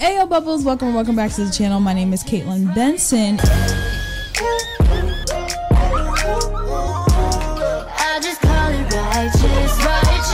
Hey yo bubbles, welcome back to the channel. My name is Caitlin Benson. I just call it righteous.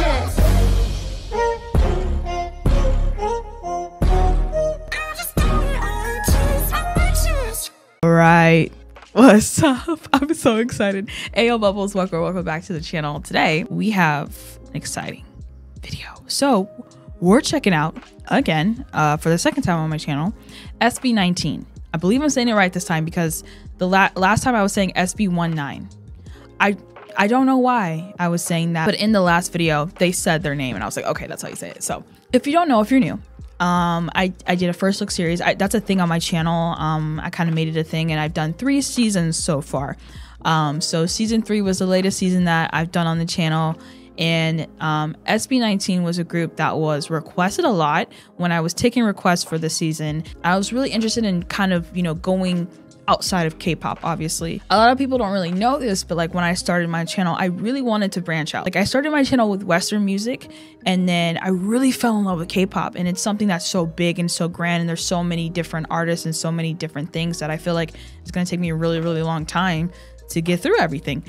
Alright, what's up? I'm so excited. Hey yo bubbles, welcome back to the channel. Today we have an exciting video. So we're checking out again for the second time on my channel SB19. I believe I'm saying it right this time because the last time I was saying SB19. I don't know why I was saying that, but in the last video they said their name and I was like, okay, that's how you say it. So if you don't know, if you're new, I did a first look series. That's a thing on my channel. I kind of made it a thing and I've done 3 seasons so far. So season 3 was the latest season that I've done on the channel. And SB19 was a group that was requested a lot when I was taking requests for the season. I was really interested in kind of, you know, going outside of K-pop, obviously. A lot of people don't really know this, but like when I started my channel, I really wanted to branch out. Like I started my channel with Western music and then I really fell in love with K-pop, and it's something that's so big and so grand and there's so many different artists and so many different things that I feel like it's gonna take me a really long time to get through everything.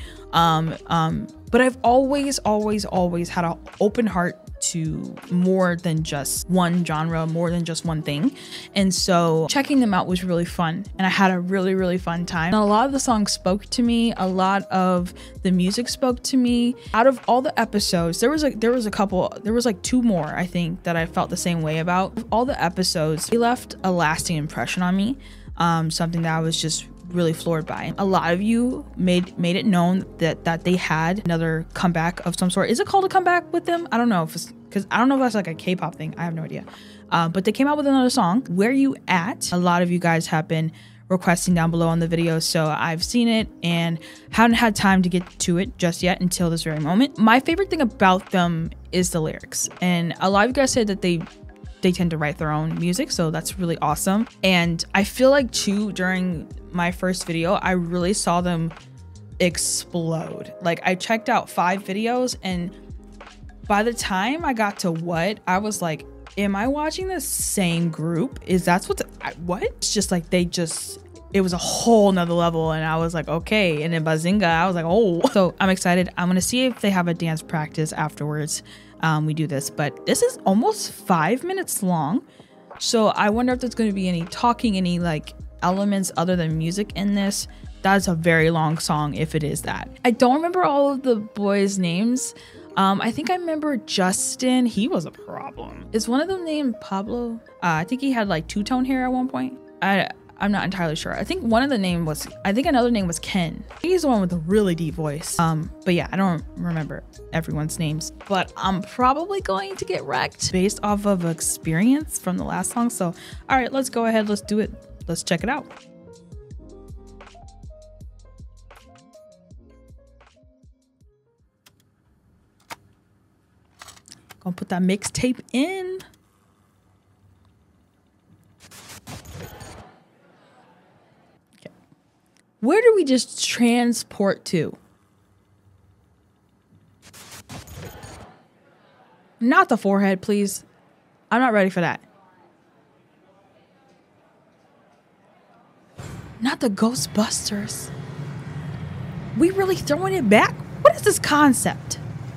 But I've always had an open heart to more than just one genre, more than just one thing. And so checking them out was really fun. And I had a really fun time. And a lot of the songs spoke to me. A lot of the music spoke to me. Out of all the episodes, there was like 2 more, I think, that I felt the same way about. All the episodes, they left a lasting impression on me. Something that I was just really floored by. A lot of you made it known that they had another comeback of some sort. Is it called a comeback with them? I don't know if it's, because I don't know if that's like a K-pop thing. I have no idea. But they came out with another song, Where You At. A lot of you guys have been requesting down below on the video, so I've seen it and haven't had time to get to it just yet until this very moment. My favorite thing about them is the lyrics, and a lot of you guys said that they tend to write their own music, so that's really awesome. And I feel like too, during my first video, I really saw them explode. Like I checked out 5 videos and by the time I got to what, I was like, am I watching the same group? What? It's just like it was a whole nother level and I was like, okay. And then Bazinga, I was like, oh. So I'm excited. I'm gonna see if they have a dance practice afterwards. We do this, but this is almost 5 minutes long. So I wonder if there's going to be any talking, any like elements other than music in this. That's a very long song if it is that. I don't remember all of the boys' names. I think I remember Justin. He was a problem. Is one of them named Pablo? I think he had like 2-tone hair at one point. I'm not entirely sure. I think another name was Ken. He's the one with a really deep voice. But yeah, I don't remember everyone's names, but I'm probably going to get wrecked based off of experience from the last song. So, all right, let's go ahead. Let's do it. Let's check it out. Gonna put that mixtape in. Where do we just transport to? Not the forehead, please. I'm not ready for that. Not the Ghostbusters. We really throwing it back? What is this concept?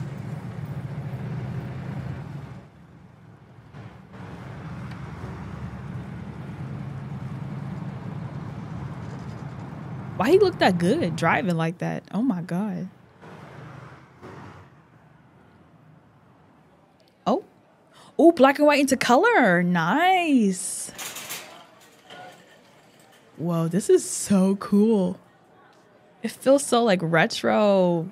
Why he look that good driving like that? Oh my God. Oh, black and white into color. Nice. Whoa, this is so cool. It feels so like retro.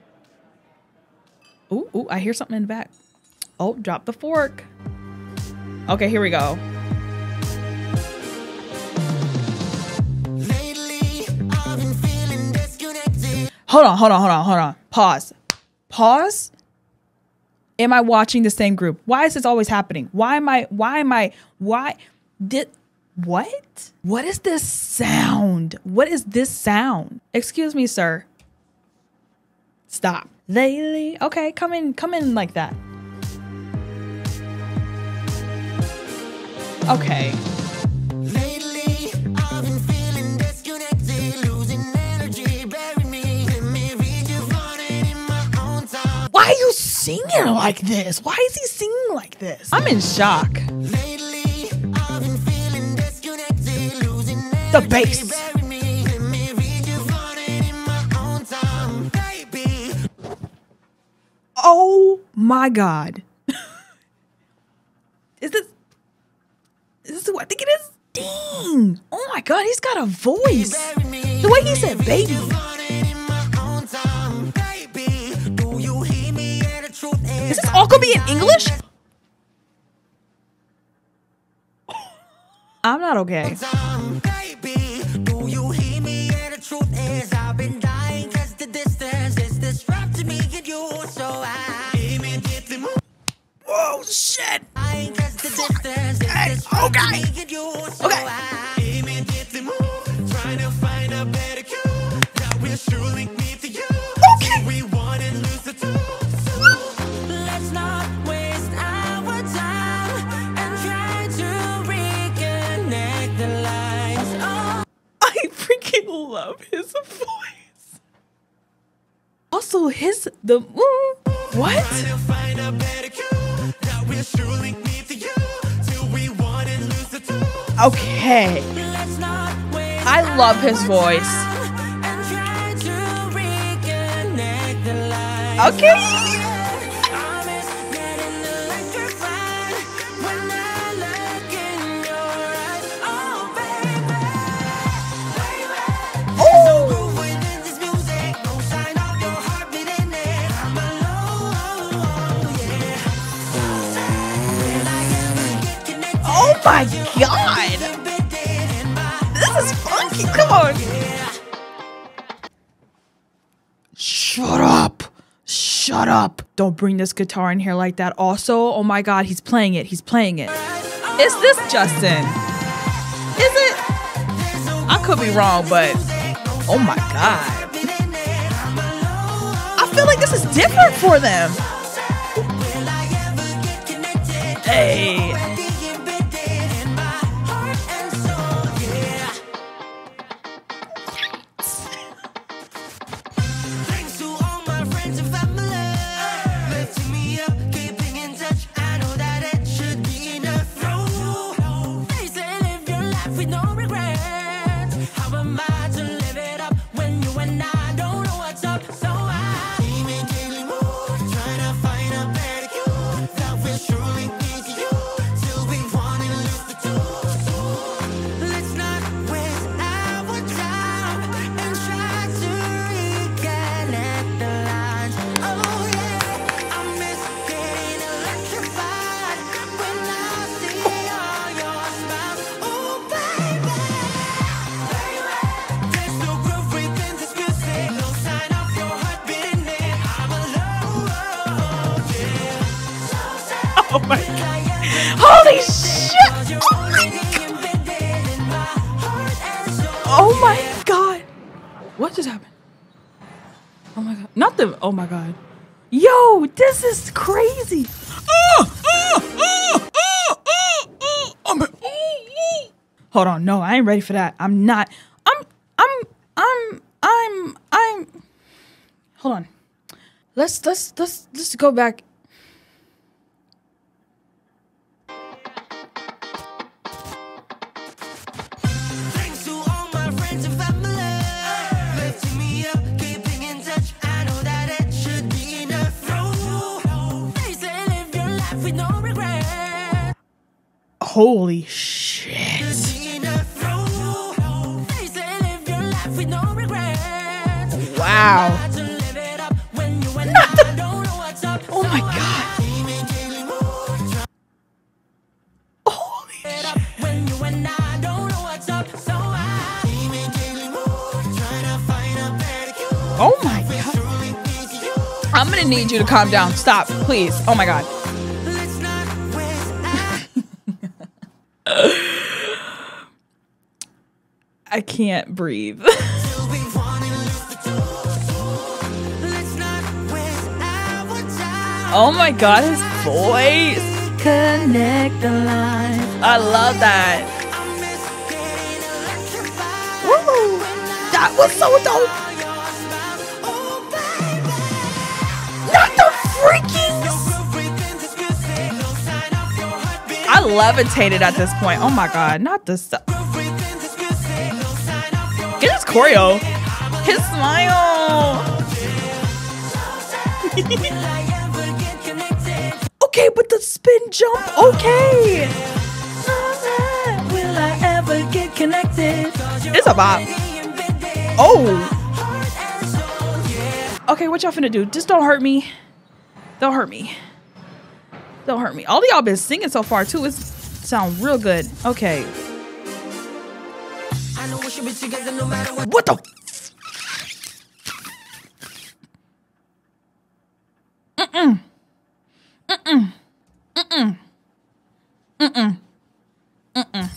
Ooh, I hear something in the back. Oh, drop the fork. Okay, here we go. Hold on. Pause. Am I watching the same group? Why is this always happening? What is this sound? What is this sound? Excuse me, sir. Stop. Lately. Okay, come in like that. Okay. Lately, I've been feeling disconnected, losing energy, bury me. Let me read you running in my own time. Why are you singing like this? Why is he singing like this? I'm in shock. Lately, I've been feeling disconnected, losing energy, The bass. bury me. Let me read you running in my own time, baby. Oh my God. Is this who I think it is? Dang. Oh my God, he's got a voice. The way he said baby. Is this all gonna be in English? I'm not okay. Whoa, shit. Hey, okay. Okay. Let's not waste our time and try to reconnect the lines. Oh. I freaking love his voice. Also, what? Okay. I love his voice. Okay. Oh my God! This is funky. Come on. Shut up. Shut up. Don't bring this guitar in here like that. Also, oh my God, he's playing it. He's playing it. Is this Justin? Is it? I could be wrong, but oh my God. I feel like this is different for them. Hey. Oh my God. Holy shit! Oh my God. What just happened? Oh my God. Not the, oh my God. Yo, this is crazy. Hold on. No, I ain't ready for that. I'm not. Hold on. Let's go back. Holy shit. Wow. Oh my God. Holy shit. Oh my God. I'm gonna need you to calm down. Stop, please. Oh my God. I can't breathe. Oh my God, his voice. Connect the line. I love that. Woo! That was so dope. Not the freakies. I levitated at this point. Oh my god, not this stuff. Get his choreo. His smile. Okay, but the spin jump, okay. Will I ever get connected? It's a bop. Oh. Okay, what y'all finna do? Just don't hurt me. Don't hurt me. Don't hurt me. All of y'all been singing so far too. It sound real good. Okay. What the? Mm-mm. Mm-mm. Mm-mm. Mm-mm. Mm-mm.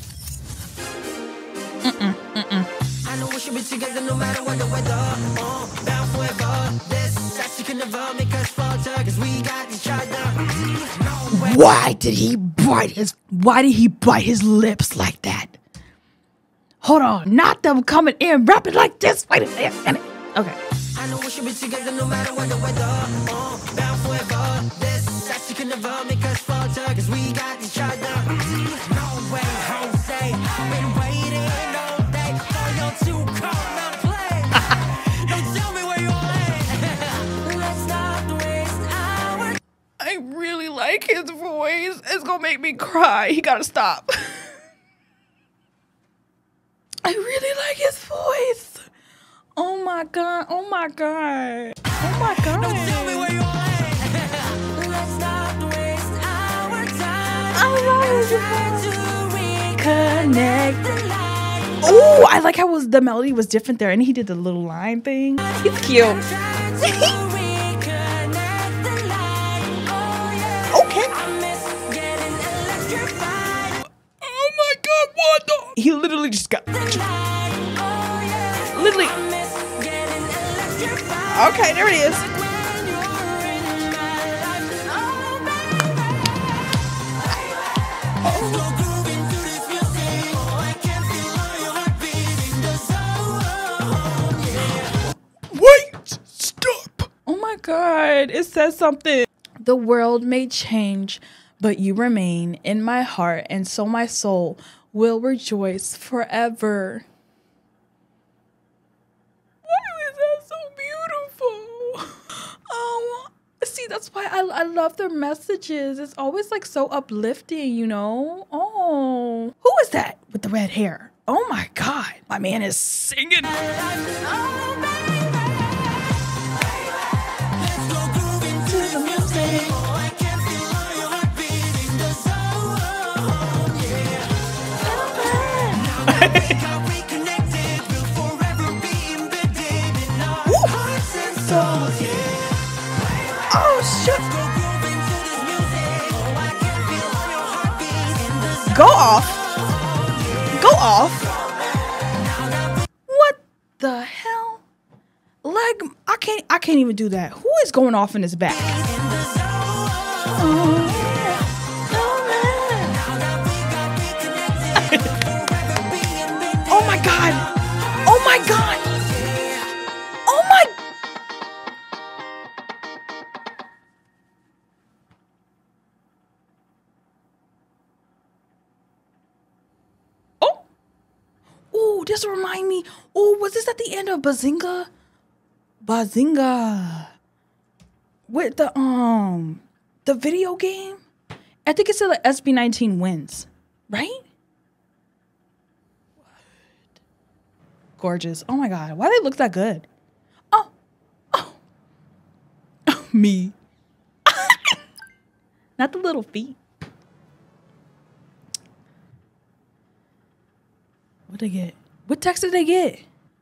Mm-mm. Mm-mm. I know we should be together no matter what the weather. Bound forever. This actually can never make us falter, 'cause we got each other. Why did he bite his lips like that? Hold on, not them coming in rapping like this. Wait a minute. Okay. I know we should be together no matter what the weather. Bound forever. This actually can never make us falter, 'cause we got each other. No way, Jose. I've been waiting all day for you to come and play. Don't tell me where you're at. Let's not waste our. I really like his voice. It's gonna make me cry. He gotta stop. I really like his voice. Oh my god. Oh my god. Oh my god. Don't tell me where you're at. Let's not waste our time. I to reconnect the line. Oh, I like how the melody was different there, and he did the little line thing. He's cute. Okay. Oh my god, what the? He literally just got. Literally. Okay, there it is. Wait, stop. Oh my god, it says something. The world may change, but you remain in my heart, and so my soul will rejoice forever. See, that's why I love their messages. It's always like so uplifting, you know? Oh, who is that with the red hair? Oh my god, my man is singing. Oh shit! Go off! Go off! What the hell? Like I can't even do that. Who is going off in his back? Oh my god! Oh my god! Oh my! Oh, this remind me. Oh, was this at the end of Bazinga? Bazinga. With the video game? I think it said like SB19 wins, right? What? Gorgeous. Oh my god, why they look that good? Oh. Me. Not the little feet. What'd they get? What text did they get?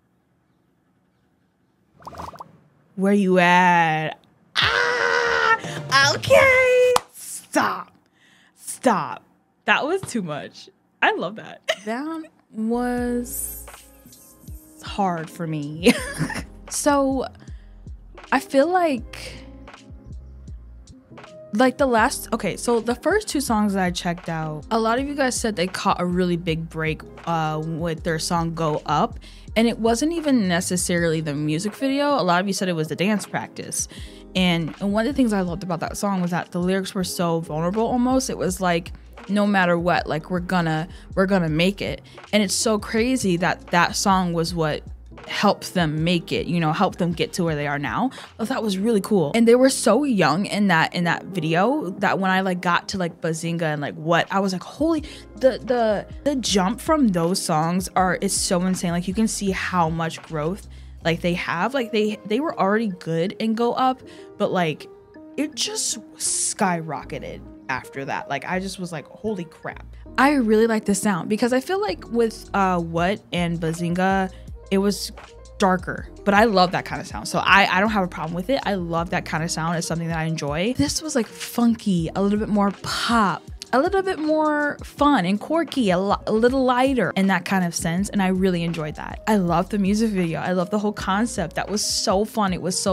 Where you at? Ah, okay. Stop. That was too much. I love that. That was hard for me. So I feel like Like okay, so the first 2 songs that I checked out, a lot of you guys said they caught a really big break with their song Go Up. And it wasn't even necessarily the music video. A lot of you said it was the dance practice. And one of the things I loved about that song was that the lyrics were so vulnerable almost. It was like, no matter what, like we're gonna make it. And it's so crazy that that song was what helped them make it, you know, helped them get to where they are now. I thought was really cool. And they were so young in that video that when I like got to like Bazinga and like what, I was like, holy, the jump from those songs is so insane. Like you can see how much growth like they have. Like they were already good in Go Up, but like it just skyrocketed after that. Like I just was like, holy crap. I really like this sound because I feel like with What and Bazinga, it was darker, but I love that kind of sound. So I don't have a problem with it. I love that kind of sound. It's something that I enjoy. This was like funky, a little bit more pop, a little bit more fun and quirky, a little lighter in that kind of sense. And I really enjoyed that. I love the music video. I love the whole concept. That was so fun. It was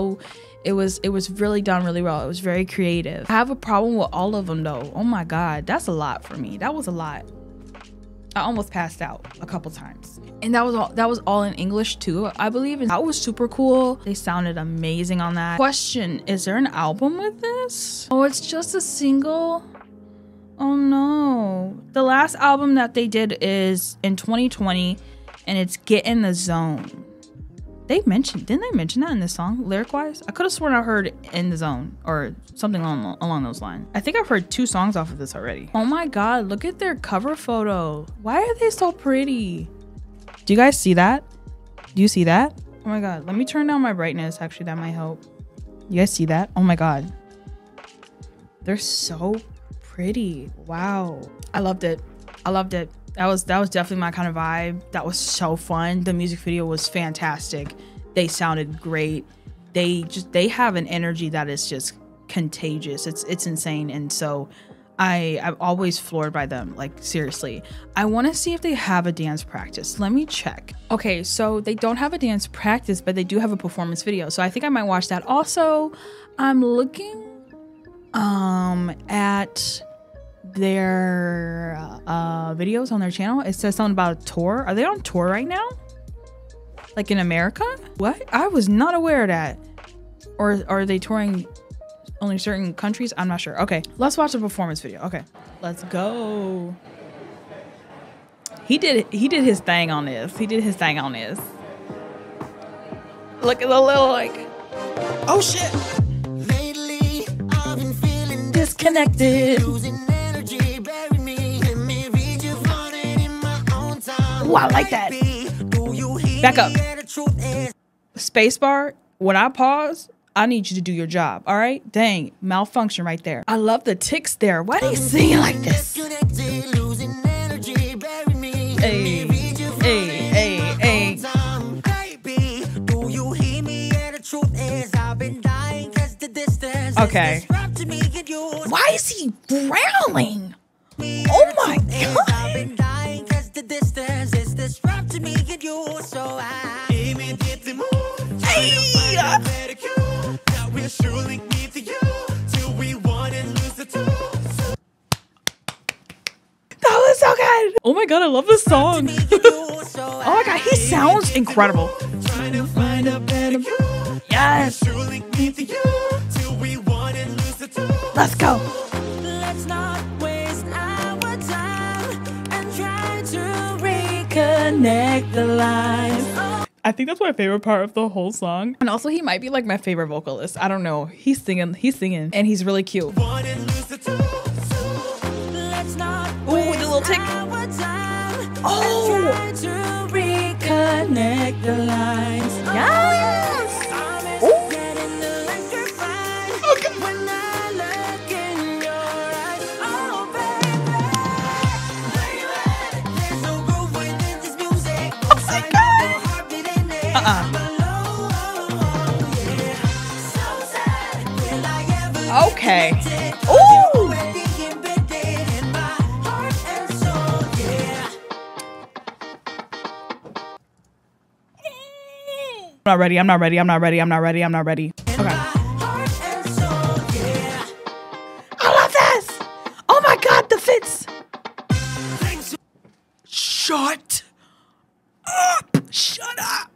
really done really well. It was very creative. I have a problem with all of them though. Oh my God, that's a lot for me. That was a lot. I almost passed out a couple times. And that was all in English too, I believe. And that was super cool. They sounded amazing on that. Question, is there an album with this? Oh, it's just a single? Oh no. The last album that they did is in 2020 and it's Get in the Zone. Didn't they mention that in this song, lyric-wise? I could have sworn I heard In the Zone or something along those lines. I think I've heard 2 songs off of this already. Oh my God, look at their cover photo. Why are they so pretty? Do you guys see that? Do you see that? Oh my God, let me turn down my brightness. Actually, that might help. You guys see that? Oh my God. They're so pretty. Wow. I loved it. I loved it. That was definitely my kind of vibe. That was so fun. The music video was fantastic. They sounded great. They have an energy that is just contagious. It's insane. And so I'm always floored by them. Like seriously, I want to see if they have a dance practice. Let me check. Okay, so they don't have a dance practice, but they do have a performance video. So I think I might watch that. Also, I'm looking at their videos on their channel. It says something about a tour. Are they on tour right now? Like in America? What? I was not aware of that. Or are they touring only certain countries? I'm not sure. Okay, let's watch the performance video. Okay, let's go. He did his thing on this. He did his thing on this. Look at the little like, oh shit. Lately, I've been feeling Disconnected. losing energy, bury me. Let me read you for it in my own time. Ooh, I like that. Do you hear Back up. me? Yeah, the truth is, Spacebar, when I pause, I need you to do your job, all right? Dang, malfunction right there. I love the ticks there. Why are they singing like this? disconnected, losing energy, bury me. Hey, hey. Baby, do you hear me? Yeah, the truth is, I've been dying 'cause the distance Okay. is disrupting me and yours. Why is he growling? Oh my God. I've been dying 'cause the distance is disrupting me and yours. So I immediately move. Hey. That we're surely need to you till we want and lose the two. That was so good. Oh my God, I love this song. Oh my God, he sounds incredible. Trying to find a better you. Yes. Surely need to you till we want and lose the two. Let's go. Let's not waste our time and try to Connect the lines. I think that's my favorite part of the whole song. And also he might be like my favorite vocalist. I don't know. He's singing and he's really cute. want and lose the two. Let's not Ooh, the little tick. our time Oh. and try to Connect the lines. Yes. Ooh. getting electrified Okay. when I look in your eyes. Oh, baby, where you at? There's no groove within this music. Oh my God. No heartbeat in it. Uh-uh. Below, yeah. So sad. Will I ever Okay. get it? Ooh. Already embedded in my heart and soul, yeah. I'm not ready. Okay. Heart and soul, yeah. Shut up! Shut up!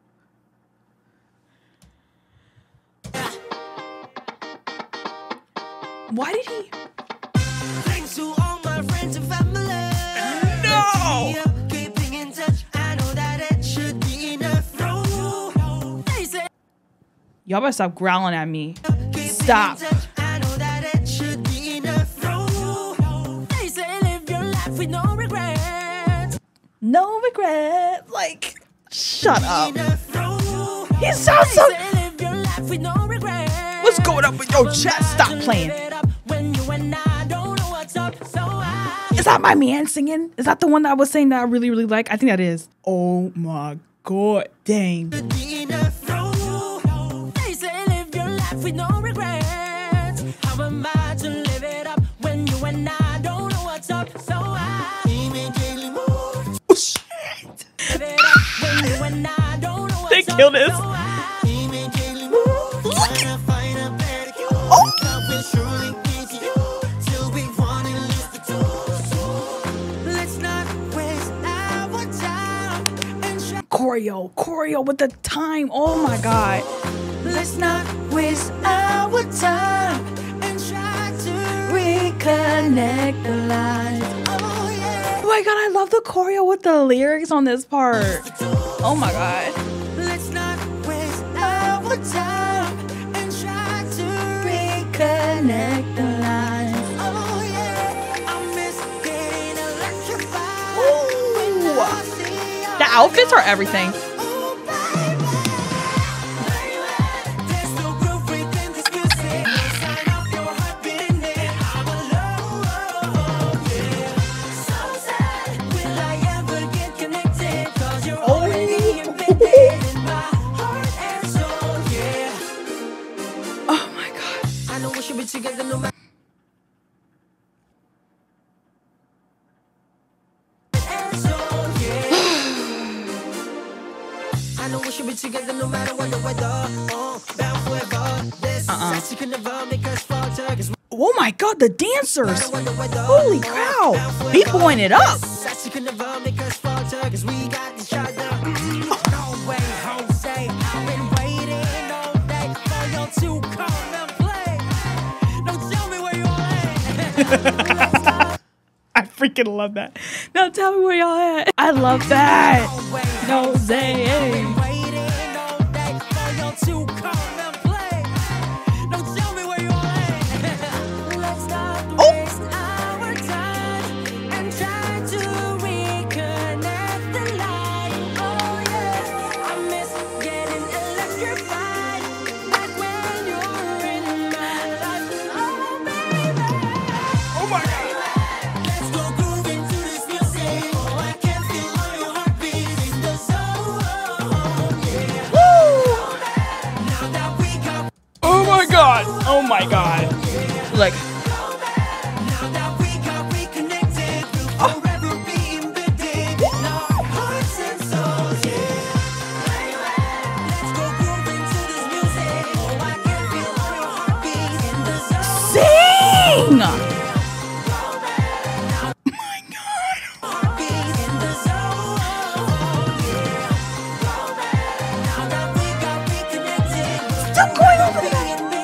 Why did he? Thanks to all my friends and family. No! Keeping in touch, I know that it should be enough. They say, Y'all better stop growling at me. keeping Stop. in touch, I know that it should be enough. They say live your life with no regrets. No regret. Like, shut up. Enough. He sounds so. Say live your life with no regrets. What's going on with your chest? Stop playing. When you and I don't know what's up, so Is that my man singing? Is that the one that I was saying that I really, really like? I think that is. Oh my god. Dang. They say live your life with no regrets. How am I to live it up when you and I don't know what's up? So I immediately move. Oh, shit. Live it up when you and I don't know what's They up. killed this. So I immediately move. Tryna find a better you. Oh. Love will surely get to you till we want and lose the two. Let's not waste our time and try. Choreo with the time. Oh my god. Let's not waste our time and try to reconnect the lines. Oh yeah. Oh my god, I love the choreo with the lyrics on this part. Oh my god. Let's not waste our time and try to reconnect the lines. Oh yeah. I miss getting electrified. When I see your The outfits are everything. oh, baby. There's no groove within this music. No sign of your heart beating it. I'm alone, yeah. So sad, will I ever get connected? 'Cause you're already embedded in my heart and soul, yeah. Oh my god. I know we should be together no matter. And soul, yeah. I know we should be together no matter what the weather. Bound forever. This sex you can never make us falter. 'Cause Oh my god, the dancers. what the weather. Holy cow. He blowing it up. Sex you can never make us falter. 'Cause we got each other. No way, Jose. I've been waiting all day for you to come and play. Don't tell me where you're at. I freaking love that. Now tell me where y'all at. I love that. No, Zay. Waiting all day for you to come and play. Don't tell me where you're at. Let's not waste our time and try to reconnect the line. Oh yeah, I miss getting electrified. Back when you're in my life. Oh baby. Oh my god. Let's go grooving to this music. Oh, I can feel all your heartbeat in the zone. Yeah. Now that we got, Oh my god. Oh my god. Like, now that we got reconnected, we'll forever be embedded in our hearts and souls. Yeah. Let's go grooving to this music. Oh, I can feel all your heartbeat in the zone. sing. Oh my god. Heartbeat in the zone. Yeah. Now that we got reconnected, Stop going over there.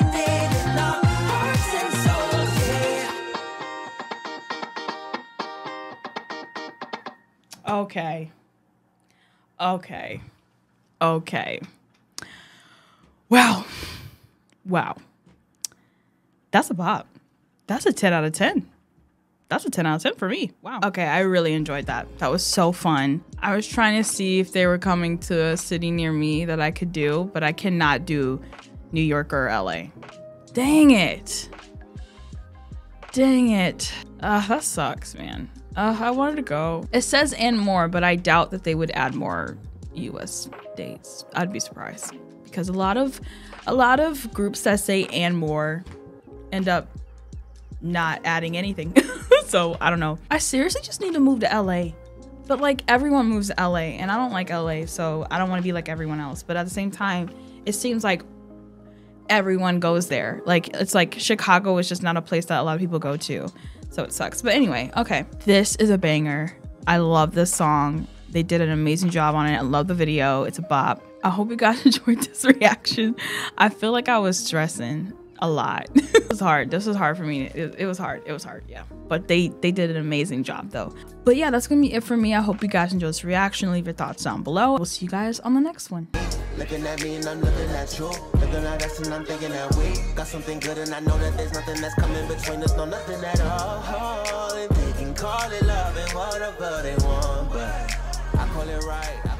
Okay. Okay. Okay. Wow. Wow. That's a bop. That's a 10 out of 10. That's a 10 out of 10 for me. Wow. Okay, I really enjoyed that. That was so fun. I was trying to see if they were coming to a city near me that I could do, but I cannot do New York or LA. Dang it. Dang it. That sucks, man. I wanted to go. It says and more, but I doubt that they would add more US dates. I'd be surprised because a lot of groups that say and more end up not adding anything. So I don't know. I seriously just need to move to LA. But like everyone moves to LA and I don't like LA, so I don't want to be like everyone else. But at the same time, it seems like everyone goes there. Like it's like Chicago is just not a place that a lot of people go to. So it sucks. But anyway, okay. This is a banger. I love this song. They did an amazing job on it. I love the video. It's a bop. I hope you guys enjoyed this reaction. I feel like I was stressing a lot. It was hard. This was hard for me. It was hard. It was hard, yeah. But they did an amazing job though. But yeah, that's gonna be it for me. I hope you guys enjoyed this reaction. Leave your thoughts down below. We'll see you guys on the next one. Looking at me and I'm looking at you. Looking at us and I'm thinking that we got something good, and I know that there's nothing that's coming between us, no nothing at all. And they can call it love and whatever they want, but I call it right.